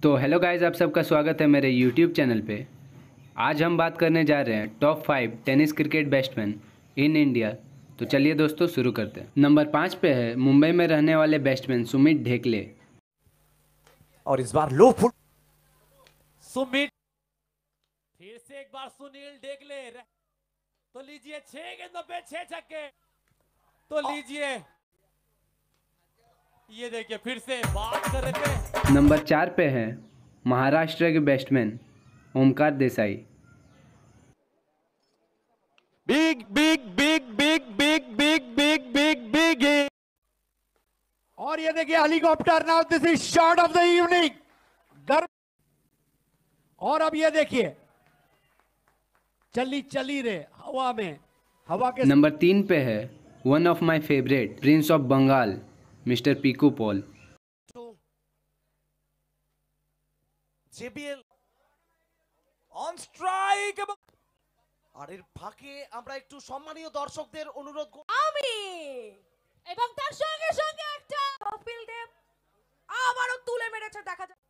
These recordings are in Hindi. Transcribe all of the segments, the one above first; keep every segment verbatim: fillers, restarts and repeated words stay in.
तो हेलो गाइस, आप सबका स्वागत है मेरे यूट्यूब चैनल पे। आज हम बात करने जा रहे हैं top five tennis cricket batsman in India. तो चलिए दोस्तों शुरू करते हैं। नंबर पाँच पे है मुंबई में रहने वाले बैट्समैन सुमित ढेकले। और इस बार लो फुट सुमित, फिर से एक बार सुनील ढेकले। तो लीजिए छह गेंदों पे छह छक्के। तो लीजिए, ये देखिए फिर से बात कर रहे थे। नंबर चार पे है महाराष्ट्र के batsman Omkar Desai. Big big big big big big big big big और ये देखिए helicopter. Now this is shot of the evening. गर्म। और अब ये देखिए चली चली रे हवा में, हवा के। नंबर तीन पे है one of my favourite prince of Bengal mister Piku Paul. JBL on strike এবং আর এর ফাঁকে আমরা একটু সম্মানীয় দর্শকদের অনুরোধ করব আমি এবং তার সঙ্গে সঙ্গে একটা কপিল দেব আবারও তুলে মেরেছে। দেখা যায়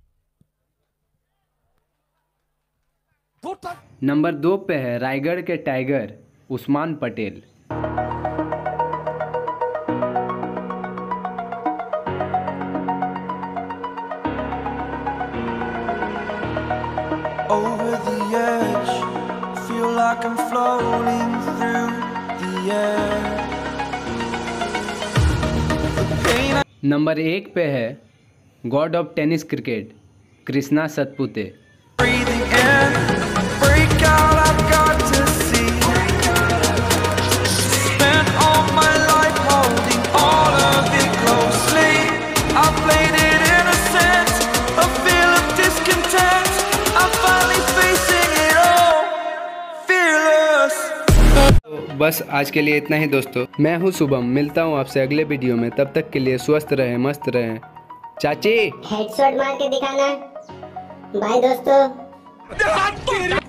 नंबर दो पे है रायगढ़ के tiger Usman Patel. Over the edge, feel like I'm floating through the air. Number एक पे है god of tennis cricket Krishna Satpute. Breathing in, break out, I've got to see. Spent all my life holding all of it closely. I played it innocent, a feel of discontent. I'm finally facing it all, fearless. तो बस आज के लिए इतना ही दोस्तों। मैं हूँ शुभम, मिलता हूँ आपसे अगले वीडियो में। तब तक के लिए स्वस्थ रहें, मस्त रहें। चाची हेडशॉट मार के दिखाना। बाय दोस्तों।